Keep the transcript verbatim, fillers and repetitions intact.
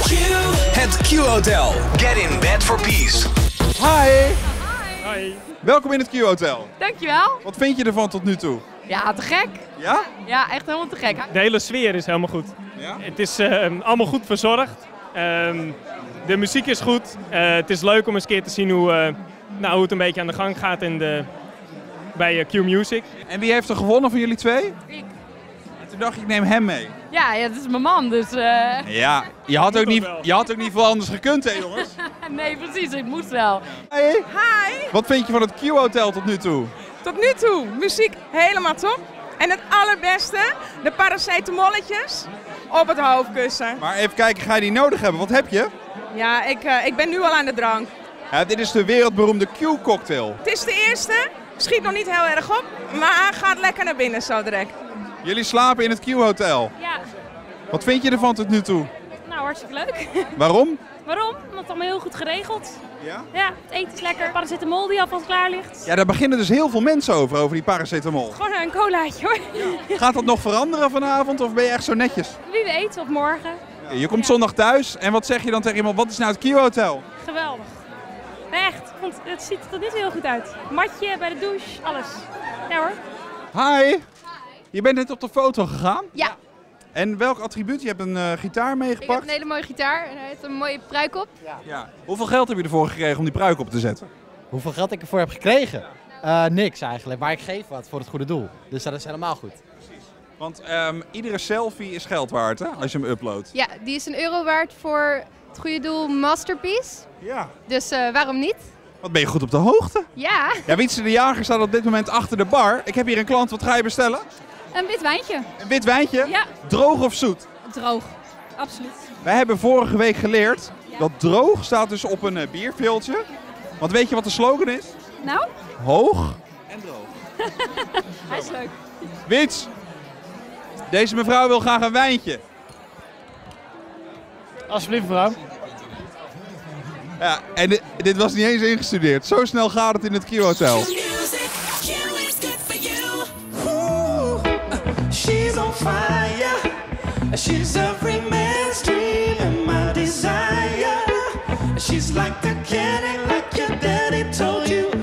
Het Q-Hotel. Get in bed for peace. Hi. Hi. Welkom in het Q-Hotel. Dankjewel. Wat vind je ervan tot nu toe? Ja, te gek. Ja? Ja, echt helemaal te gek. De hele sfeer is helemaal goed. Ja? Het is uh, allemaal goed verzorgd. Uh, de muziek is goed. Uh, het is leuk om eens een keer te zien hoe, uh, nou, hoe het een beetje aan de gang gaat in de, bij uh, Q Music. En wie heeft er gewonnen van jullie twee? Ik. En toen dacht ik, ik neem hem mee. Ja, ja, dat is mijn man, dus... Uh... Ja, je had, ook niet, je had ook niet veel anders gekund, hè jongens? Nee, precies, ik moest wel. Hey. Hi. Wat vind je van het Q-Hotel tot nu toe? Tot nu toe, muziek helemaal top. En het allerbeste, de paracetamolletjes op het hoofdkussen. Maar even kijken, ga je die nodig hebben? Wat heb je? Ja, ik, uh, ik ben nu al aan de drank. Ja, dit is de wereldberoemde Q-cocktail. Het is de eerste, schiet nog niet heel erg op, maar gaat lekker naar binnen zo direct. Jullie slapen in het Q-Hotel. Ja, Wat vind je ervan tot nu toe? nou hartstikke leuk. Waarom? Waarom? Omdat het allemaal heel goed geregeld. Ja? Ja, het eten is lekker. Paracetamol die alvast klaar ligt. Ja, daar beginnen dus heel veel mensen over, over die paracetamol. Gewoon een colaatje hoor. Gaat dat nog veranderen vanavond of ben je echt zo netjes? Wie weet, of morgen. Je komt zondag thuis en wat zeg je dan tegen iemand? Wat is nou het Q-Hotel? Geweldig. Nee, echt, want het ziet er tot nu toe heel goed uit. Matje bij de douche, alles. Ja hoor. Hi! Je bent net op de foto gegaan. Ja, En welk attribuut? Je hebt een uh, gitaar ik heb meegepakt. een hele mooie gitaar en hij heeft een mooie pruik op. Ja. Hoeveel geld heb je ervoor gekregen om die pruik op te zetten? Hoeveel geld ik ervoor heb gekregen? Uh, niks eigenlijk, maar ik geef wat voor het goede doel. Dus dat is helemaal goed. Want um, iedere selfie is geld waard, hè, als je hem uploadt. Ja, die is een euro waard voor het goede doel Masterpiece. Ja. Dus uh, waarom niet? Wat ben je goed op de hoogte? Ja, Ja, Wietse de Jager staat op dit moment achter de bar. Ik heb hier een klant, wat ga je bestellen? Een wit wijntje. Een wit wijntje? Ja. Droog of zoet? Droog. Absoluut. Wij hebben vorige week geleerd dat droog staat dus op een uh, bierveeltje. Want weet je wat de slogan is? Nou, Hoog en droog. hij is leuk. Wits, deze mevrouw wil graag een wijntje. Alsjeblieft mevrouw. Ja, en dit, dit was niet eens ingestudeerd. Zo snel gaat het in het Q-Hotel. She's on fire. She's every man's dream and my desire. She's like a candy, like your daddy told you.